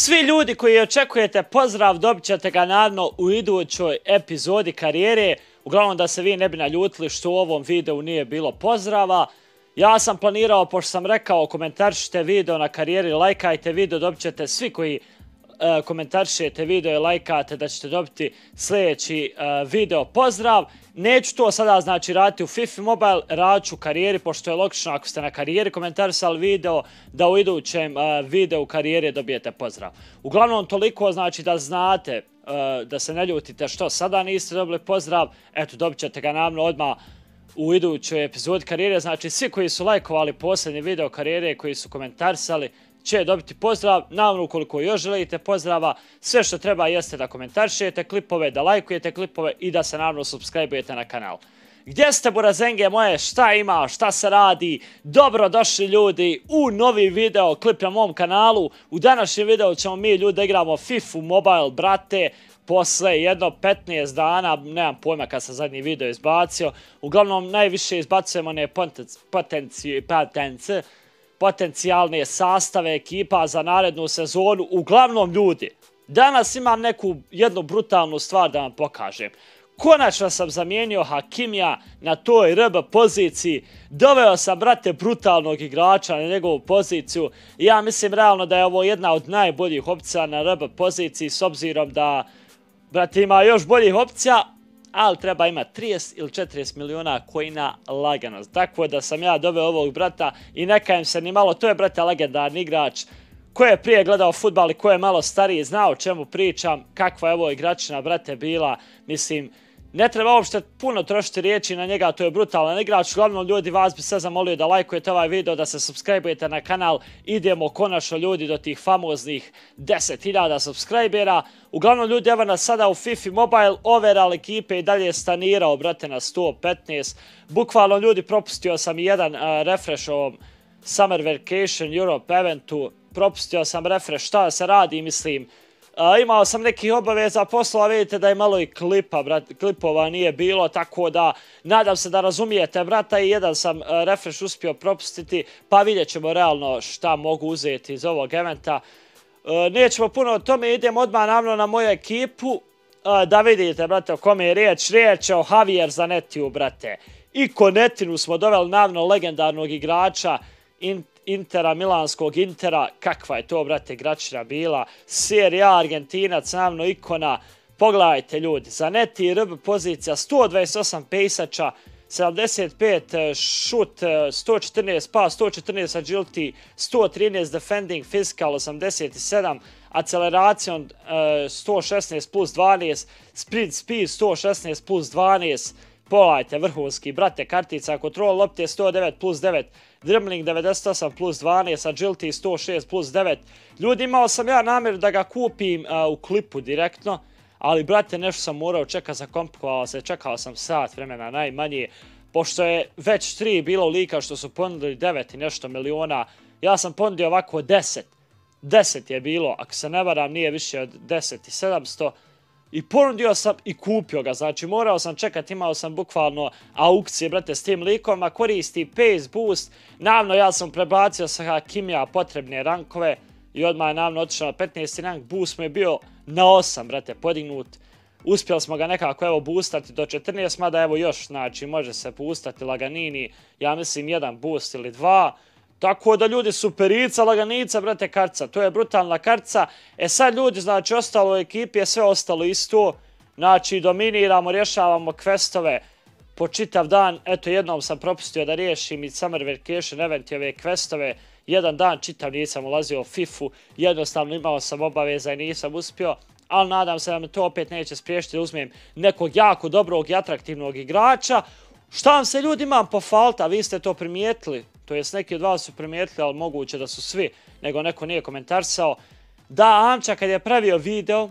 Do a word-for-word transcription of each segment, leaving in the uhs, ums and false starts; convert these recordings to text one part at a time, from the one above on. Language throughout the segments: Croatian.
Svi ljudi koji očekujete pozdrav dobit ćete ga naravno u idućoj epizodi karijere. Uglavnom da se vi ne bi naljutili što u ovom videu nije bilo pozdrava. Ja sam planirao, pošto sam rekao, komentarišite video na karijeri, lajkajte video, dobit ćete svi koji uh, komentarišete video i lajkate da ćete dobiti sljedeći uh, video pozdrav. Neću to sada znači raditi u FIFA Mobile, radit ću u karijeri, pošto je logično ako ste na karijeri komentarisali video, da u idućem uh, videu karijere dobijete pozdrav. Uglavnom toliko znači da znate, uh, da se ne ljutite što sada niste dobili pozdrav, eto dobit ćete ga naravno odmah u idućoj epizodi karijere. Znači svi koji su lajkovali posljednji video karijere, koji su komentarisali, će dobiti pozdrav. Naravno ukoliko još želite pozdrava, sve što treba jeste da komentarišete klipove, da lajkujete klipove i da se naravno subscribe-ujete na kanal. Gdje ste burazenge moje, šta ima, šta se radi? Dobro došli ljudi u novi video klip na mom kanalu. U današnjem videu ćemo mi ljudi da igramo FIFA Mobile, brate. Posle jedno petnaest dana, nemam pojma kad sam zadnji video izbacio. Uglavnom najviše izbacujemo one potenci, potenci, potencijalne sastave ekipa za narednu sezonu. Uglavnom ljudi, danas imam neku jednu brutalnu stvar da vam pokažem. Konačno sam zamijenio Hakimija na toj R B poziciji. Doveo sam, brate, brutalnog igrača na njegovu poziciju. Ja mislim realno da je ovo jedna od najboljih opcija na R B poziciji, s obzirom da, brate, ima još boljih opcija, ali treba imati trideset ili četrdeset miliona coina lagano. Tako da sam ja doveo ovog brata i ne kajem se ni malo. To je, brate, legendarni igrač. Ko je prije gledao fudbal i ko je malo stariji, zna o čemu pričam, kakva je ovo igračina, brate, bila. Mislim, ne treba uopšte puno trošiti riječi na njega, to je brutalan igrač. Uglavnom ljudi, vas bi sve zamolio da lajkujete ovaj video, da se subscribe-ujete na kanal. Idemo konačno ljudi do tih famoznih deset hiljada subscribera. Uglavnom ljudi, evo nas sada u FIFA Mobile, overall ekipe i dalje stanirao, brate, na sto petnaest. Bukvalno ljudi, propustio sam i jedan uh, refresh ovom Summer Vacation Europe eventu. Propustio sam refresh, šta se radi, mislim. Uh, imao sam nekih obaveza poslova, vidite da je malo i klipa, brat, klipova nije bilo, tako da nadam se da razumijete, brata, i jedan sam uh, refresh uspio propustiti, pa vidjet ćemo realno šta mogu uzeti iz ovog eventa. Uh, nećemo puno o tome, idemo odmah naravno na moju ekipu, uh, da vidite, brate, o kome je riječ. Riječ je o Javier Zanetiju, brate. I Konetinu smo doveli naravno legendarnog igrača in Intera, milanskog Intera. Kakva je to, brate, igračina bila. Serie A, Argentinac, naravno ikona. Pogledajte ljudi, Zanetti, R B pozicija, sto dvadeset osam pejsača, sedamdeset pet šut, sto četrnaest pas, sto četrnaest agility, sto trinaest defending, physical osamdeset sedam, aceleracion sto šesnaest plus dvanaest, sprint speed sto šesnaest plus dvanaest. Pogledajte, vrhunski, brate, kartica, kontrol lopte sto devet plus devet, dribbling devedeset osam plus dvanaest, agility sto šest plus devet. Ljudi, imao sam ja namjeru da ga kupim uh, u klipu direktno, ali, brate, nešto sam morao čekati, zakomplikovao se, čekao sam sat vremena najmanje, pošto je već tri bilo lika što su ponudili devet i nešto miliona, ja sam ponudio ovako deset. deset je bilo, ako se ne varam, nije više od deset i sedamsto. I ponudio sam i kupio ga, znači morao sam čekati, imao sam bukvalno aukcije, brate, s tim likovima, koristi pace boost. Naravno, ja sam prebacio sa Hakimija potrebne rankove i odmah je naravno otišao na petnaesti rank, boost mi je bio na osam, brate, podignut. Uspjeli smo ga nekako, evo, boostati do četrnaest, mada evo još, znači, može se boostati laganini, ja mislim, jedan boost ili dva. Tako da ljudi, superica, laganica, brate, kartica, to je brutalna kartica. E sad ljudi, znači, ostalo u ekipi je sve ostalo isto. Znači, dominiramo, rješavamo questove po čitav dan. Eto, jednom sam propustio da riješim i Summer Vacation event i ove questove. Jedan dan čitav nisam ulazio u FIFA-u, jednostavno imao sam obaveza i nisam uspio. Ali nadam se da me to opet neće spriješiti da uzmem nekog jako dobrog i atraktivnog igrača. Šta vam se ljudi imam po falta, vi ste to primijetili? To jest neki od vas su primijetili, ali moguće da su svi, nego neko nije komentarisao. Da, Amča kad je pravio video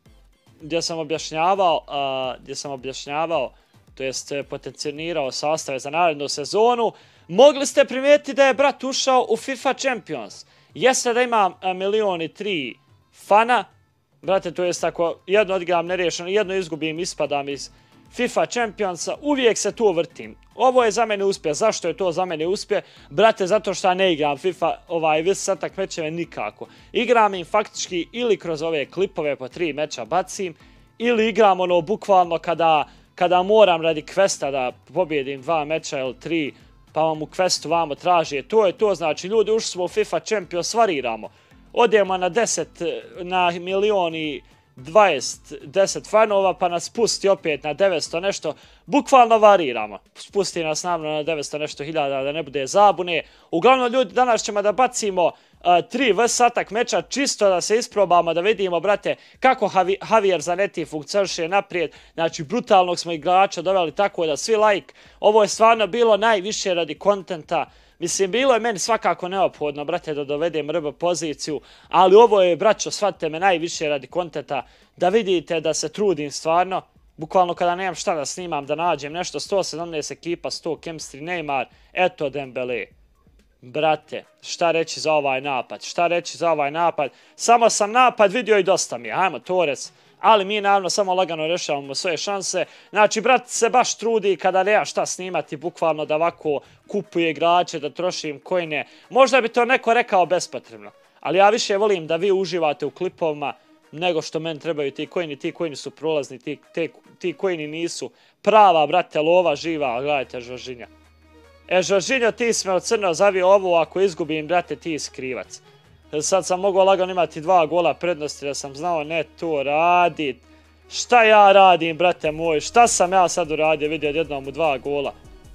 gdje sam objašnjavao, uh, gdje sam objašnjavao, to jest potencionirao sastave za narednu sezonu, mogli ste primijetiti da je brat ušao u FIFA Champions. Jeste da imam milion i tri fana, brate, to jest ako jedno odigram neriješeno, jedno izgubim, ispadam iz FIFA Championsa, uvijek se tu vrtim. Ovo je za mene uspjeh. Zašto je to za mene uspjeh? Brate, zato što ja ne igram FIFA ovaj visoke takmičenja nikako. Igram im faktički ili kroz ove klipove po tri meča bacim, ili igram ono bukvalno kada, kada moram radi questa da pobjedim dva meča ili tri, pa vam u questu vamo traži. To je to, znači ljudi ušli smo u FIFA Champions, svariramo. Odemo na deset, na milion i dvadeset, deset fanova, pa nas spusti opet na devetsto nešto, bukvalno variramo. Spusti nas naravno na devetsto nešto hiljada da ne bude zabune. Uglavnom ljudi, danas ćemo da bacimo uh, tri vs-atak meča, čisto da se isprobamo, da vidimo, brate, kako Javier Zanetti funkcioniše naprijed. Znači, brutalnog smo igrača doveli tako da svi like. Ovo je stvarno bilo najviše radi kontenta. Mislim, bilo je meni svakako neophodno, brate, da dovedem R B poziciju, ali ovo je, braćo, shvatite me, najviše radi kontenta, da vidite da se trudim stvarno. Bukvalno kada nemam šta da snimam, da nađem nešto, sto sedamnaest ekipa, sto chemistry, Neymar, eto Dembele. Brate, šta reći za ovaj napad, šta reći za ovaj napad, samo sam napad vidio i dosta mi je, ajmo Torres. Ali mi naravno samo lagano rešavamo svoje šanse. Znači, brat se baš trudi kada nema šta snimati, bukvalno da ovako kupuje igrače, da trošim coine. Možda bi to neko rekao bespotrebno, ali ja više volim da vi uživate u klipovima nego što meni trebaju ti coini. Ti coini su prolazni, ti, te, ti coini nisu prava, brate, lova živa. Gledajte, Žoržinja. E, Žoržinjo, ti si me od crno zavio ovo, ako izgubim, brate, ti si krivac. Sad sam mogao lagano imati dva gola prednosti da sam znao ne to radit. Šta ja radim, brate moj? Šta sam ja sad uradio? Vidio jednom u dva gola.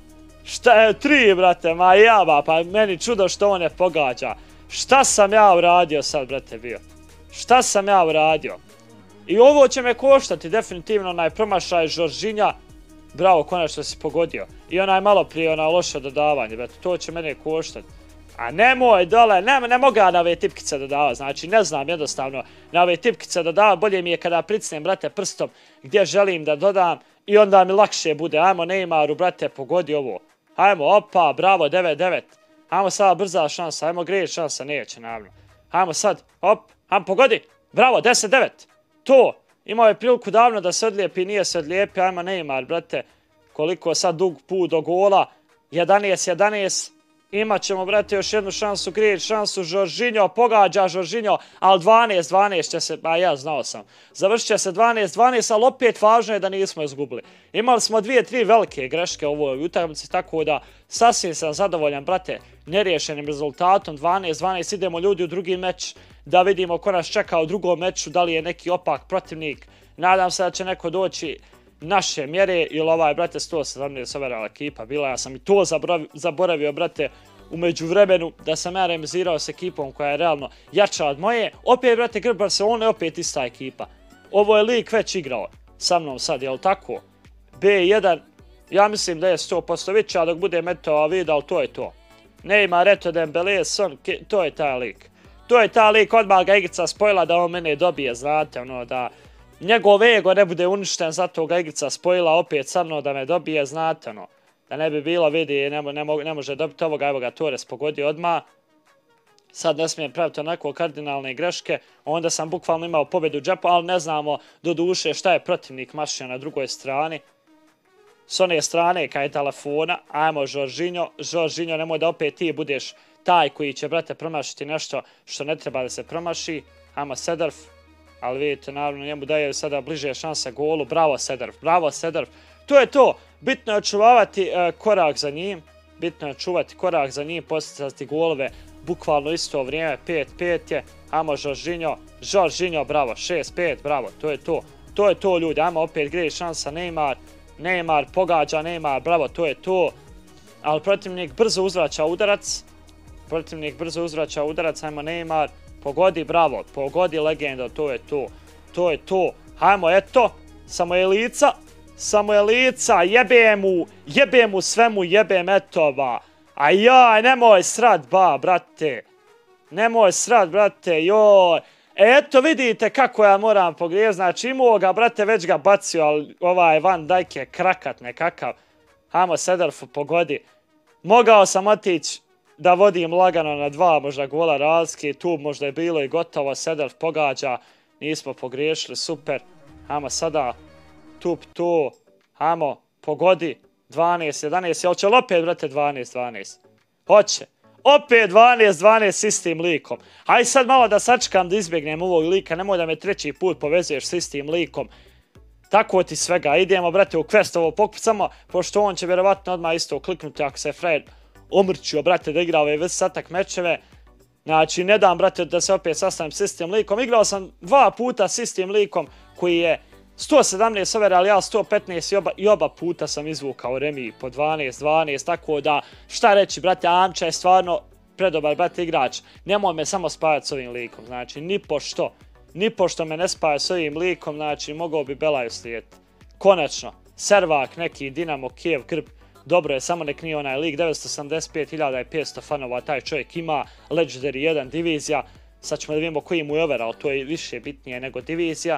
Šta je? Tri, brate, ma jaba, pa meni čudo što on ne pogađa. Šta sam ja uradio sad, brate, bio? Šta sam ja uradio? I ovo će me koštati, definitivno, onaj promašaj Žoržinja. Bravo, konačno si pogodio. I onaj malo prije, onaj loše dodavanje, brate, to će mene koštati. A nemoj dole, ne, ne mogu ja na ove tipkice dodavati, znači ne znam jednostavno na ove tipkice dodavati, bolje mi je kada pricnem, brate, prstom gdje želim da dodam i onda mi lakše bude. Ajmo Neymaru, brate, pogodi ovo. Ajmo, opa, bravo, devet devet. Ajmo sada brza šansa, ajmo great šansa, neće naravno. Ajmo sad, op, ajmo pogodi, bravo, deset devet. To, imao je priliku davno da se odlijepi, nije se odlijepi, ajmo Neymar, brate, koliko sad dug put do gola, jedanaest jedanaest. Imat ćemo, brate, još jednu šansu, great šansu, Žoržinjo, pogađa Žoržinjo, ali dvanaest dvanaest će se, a ja znao sam, završit će se dvanaest dvanaest, ali opet važno je da nismo izgubili. Imali smo dvije, tri velike greške u ovoj utakmici, tako da sasvim sam zadovoljan, brate, neriješenim rezultatom, dvanaest dvanaest, idemo ljudi u drugi meč, da vidimo ko nas čeka u drugom meču, da li je neki opak protivnik, nadam se da će neko doći naše mjere, ili ovaj, brate, sto sedamnaest overall ekipa bila, ja sam i to zaboravio, brate, umeđu vremenu, da sam ja remizirao s ekipom koja je realno jača od moje. Opet, brate, Grb Barcelona je opet ista ekipa. Ovo je lik već igrao sa mnom sad, jel tako? B jedan, ja mislim da je sto posto veća, dok bude metova vidal, to je to. Neymar, eto Dembele, Son, to je taj lik. To je taj lik, odmah ga igrica spojila da on mene dobije, znate, ono, da njegov ego ne bude uništen, zato ga igrica spojila opet sa mnom da me dobije, znate, ono. Da ne bi bilo, vidi, ne, ne, ne može dobiti ovoga, evo ga Torres pogodio odmah. Sad ne smijem praviti onako kardinalne greške, onda sam bukvalno imao pobjedu u džepu, ali ne znamo do duše šta je protivnik mašio na drugoj strani. S one strane, kaj je telefona, ajmo Žoržinjo, Žoržinjo, nemoj da opet ti budeš taj koji će, brate, promašiti nešto što ne treba da se promaši. Ajmo Sedorf, ali vidite, naravno, njemu daje sada bliže šanse golu, bravo Sedorf, bravo Sedorf. To je to, bitno je čuvavati uh, korak za njim, bitno je čuvati korak za njim, posticati golove, bukvalno isto vrijeme, pet pet je, ajmo Žoržinjo, Žoržinjo, bravo, šest pet, bravo, to je to, to je to ljudi, ajmo opet great šansa, Neymar, Neymar, pogađa Neymar, bravo, to je to, ali protivnik brzo uzvraća udarac, protivnik brzo uzvraća udarac, ajmo Neymar, pogodi, bravo, pogodi legenda, to je to, to je to, ajmo, eto, samo je lica, samo je lica, jebem mu, jebem mu svemu, jebem eto ba. A jaj, nemoj srat ba, brate. Nemoj srat, brate, joj. E, eto vidite kako ja moram pogrijeti, znači imao ga, brate, već ga bacio, ali ovaj Van Dijk je krakat nekakav. Hajmo Sedorfu pogodi. Mogao sam otići da vodim lagano na dva možda gola razlike, tu možda je bilo i gotovo, Sedorf pogađa, nismo pogriješili, super. Hajmo sada tup to, Hajmo, pogodi. dvanaest, jedanaest, jel će li opet, brate, dvanaest, dvanaest? Hoće. Opet dvanaest, dvanaest s istim likom. Hajde sad malo da sačekam da izbjegnem ovog lika, nemoj da me treći put povezuješ s istim likom. Tako ti svega, idemo, brate, u quest ovo pokucamo, pošto on će vjerovatno odmah isto kliknuti ako se Fred omrčio, brate, da igra ove visotak mečeve. Znači, ne dam, brate, da se opet sastavim s istim likom. Igrao sam dva puta s istim likom koji je sto sedamnaest overall, ja sto petnaest i oba, i oba puta sam izvukao remi po dvanaest, dvanaest, tako da, šta reći, brate, Amča je stvarno predobar, brate, igrač. Nemoj me samo spajati s ovim likom, znači, ni pošto, ni pošto me ne spaja s ovim likom, znači, mogao bi Belaju slijediti. Konačno, Servak, neki Dinamo, Kijev, Krp, dobro je, samo nek nije onaj lik, devetsto osamdeset pet hiljada petsto fanova taj čovjek ima, Legendary jedan divizija, sad ćemo da vidimo koji mu je overall, to je više bitnije nego divizija.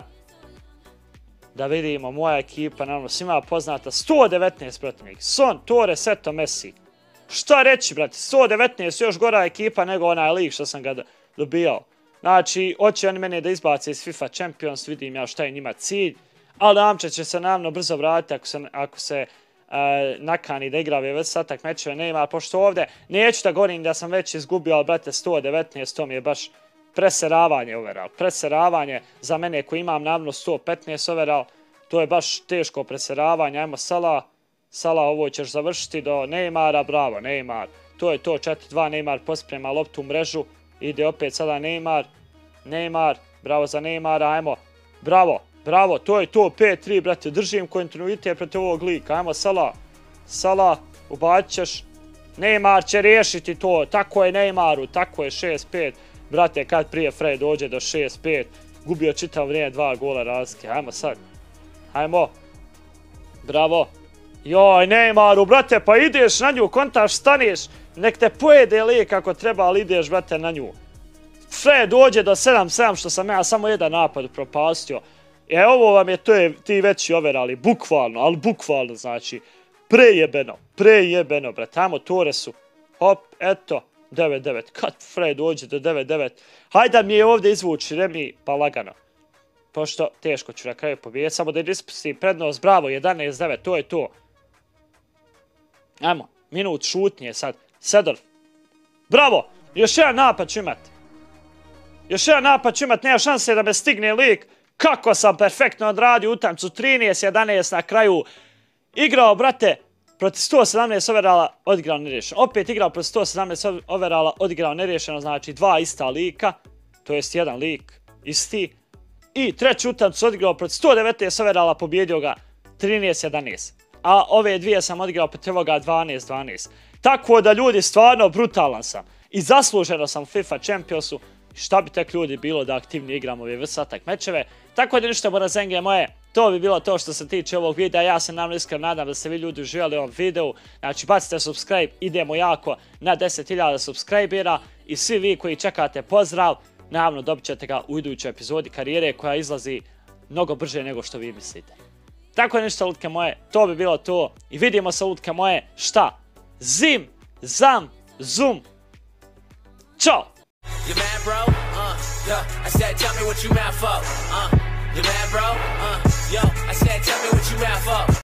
Da vidimo, moja ekipa, naravno, svima poznata, sto devetnaest protivnik, Son, Torres, Eto, Messi. Šta reći, brate, sto devetnaest, još gora ekipa nego onaj lik što sam ga dobijao. Znači, hoće oni mene da izbace iz FIFA Champions, vidim ja šta je njima cilj, ali Amča će se naravno brzo vratiti ako se, ako se uh, nakani da igra već satak mečeve Neymar, pošto ovdje neću da govorim da sam već izgubio, ali brate, sto devetnaest, to mi je baš preseravanje overall, preseravanje za mene koji imam naravno sto petnaest overall, to je baš teško preseravanje. Ajmo Salah, Salah, ovo ćeš završiti do Neymara, bravo Neymar, to je to, četiri dva, Neymar posprema loptu u mrežu, ide opet sada Neymar, Neymar, bravo za Neymara, ajmo, bravo, bravo, to je to, pet tri, brate, držim kontinuitet protiv ovog lika, ajmo Salah, Salah, ubacit ćeš, Neymar će riješiti to, tako je Neymaru, tako je šest pet, brate, kad prije Fred dođe do šest pet, gubio čitav vrijeme dva gola razlike. Ajmo sad. Ajmo. Bravo. Joj, Neymaru, brate, pa ideš na nju, kontaš, staneš, nek te pojede lik ako treba, ali ideš, brate, na nju. Fred dođe do sedam sedam, što sam ja samo jedan napad propastio. E, ovo vam je, to je ti veći overali, bukvalno, ali bukvalno, znači, prejebeno, prejebeno, brate. Ajmo Torresu. Hop, eto. devet devet, kad Fred dođe do devet devet, hajde mi je ovdje izvući remi pa lagano, pošto teško ću na kraju pobijeti, samo da ispusti prednost, bravo, jedanaest devet, to je to. Ajmo, minut šutnje sad, Sedorf, bravo, još jedan napad ću imat, još jedan napad ću imat, nema šanse da me stigne lik, kako sam perfektno odradio utakmicu, trinaest jedanaest na kraju, igrao, brate, protiv sto sedamnaest overalla odigrao neriješeno. Opet igrao protiv sto sedamnaest overalla odigrao neriješeno, znači dva ista lika, to jest jedan lik isti. I treći utakmicu odigrao protiv sto devetnaest overalla, pobjedio ga trinaest jedanaest. A ove dvije sam odigrao protiv ovoga dvanaest dvanaest. Tako da ljudi, stvarno brutalan sam. I zasluženo sam u FIFA Championsu. Šta bi tek ljudi bilo da aktivno igramo ove visotak mečeve. Tako da ništa borazenge moje. To bi bilo to što se tiče ovog videa, ja se naravno iskreno nadam da ste vi ljudi uživali u ovom videu, znači bacite subscribe, idemo jako na deset hiljada subscribera i svi vi koji čekate pozdrav, naravno dobit ćete ga u idućoj epizodi karijere koja izlazi mnogo brže nego što vi mislite. Tako da ništa lutke moje, to bi bilo to i vidimo se lutke moje, šta? Zim, zam, zum, čao! You mad, bro? Uh, yo, I said, tell me what you mad for.